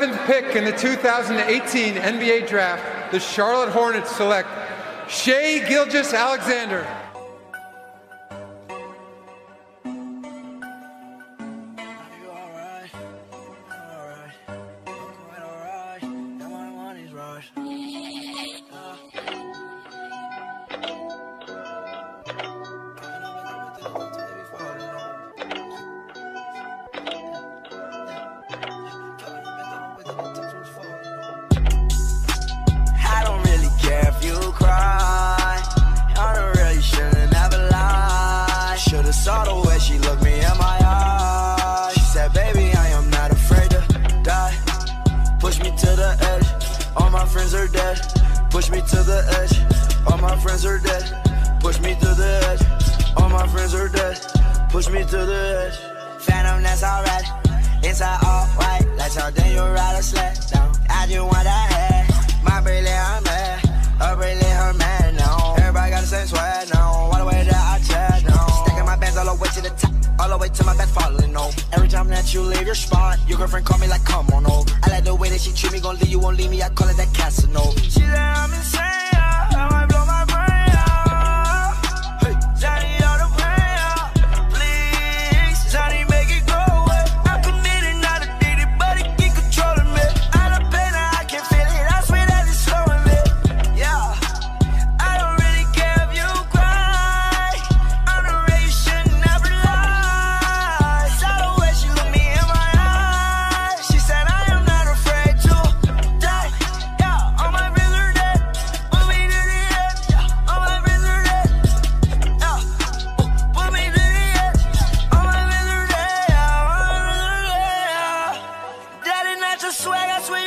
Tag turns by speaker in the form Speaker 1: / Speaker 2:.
Speaker 1: 7th pick in the 2018 NBA Draft, the Charlotte Hornets select Shai Gilgeous-Alexander.
Speaker 2: Saw the way she looked me in my eyes. She said, baby, I am not afraid to die. Push me to the edge, all my friends are dead. Push me to the edge, all my friends are dead. Push me to the edge, all my friends are dead. Push me to the edge. Phantom, that's alright. Inside all white, like something you ride a sled down. I just want that head. My bracelet, I'm mad. Her bracelet, her man now. Everybody got the same swag now. All the way that I chat now. Stacking my bands all the way to the top, all the way to my back falling over. Every time that you leave your spot, your girlfriend call me like, come on over. I like the way that she treat me, gon' leave you, won't leave me. I call it that Casanova. She said I'm insane, I might blow my brain out. Hey, Johnny, all the pain out. Please, Johnny, make it go away. I'm committed, not addicted, but it keep controlling me. I don't pain, I can feel it. I swear that it's slowing me. Yeah, I don't really care if you cry. I'm the way you should never lie. Saw the way she looked me in my eyes. She said I am not afraid to die. Yeah, all my friends are dead. Put me to the edge. Yeah, all my friends are dead. Yeah, put me to the edge. All my friends are dead. Yeah, all my friends are dead. Yeah. That is not your swag, I swear.